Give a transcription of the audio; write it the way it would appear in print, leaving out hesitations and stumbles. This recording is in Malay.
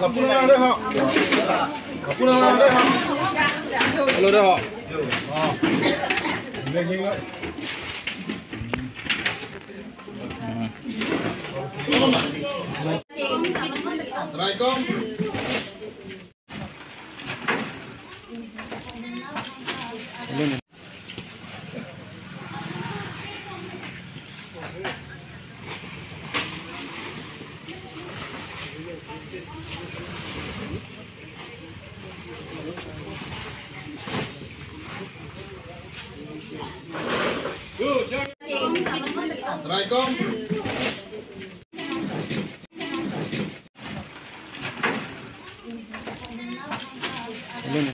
10 lang deh, Hok. 10 lang deh, Hok. Halo deh, Hok. Oh. Ini enggak. Assalamualaikum. Assalamualaikum.